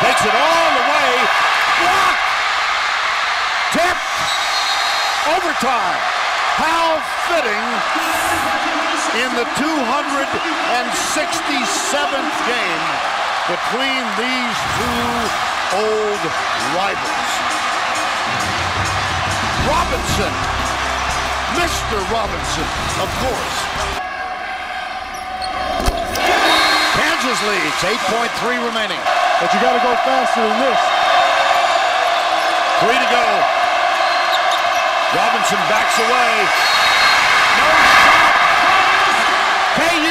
Takes it all the way. Blocked. Tipped. Overtime. How fitting in the 267th game between these two old rivals. Robinson. Mr. Robinson, of course. Kansas leads, 8.3 remaining. But you got to go faster than this. 3 to go. Robinson backs away. No shot. KU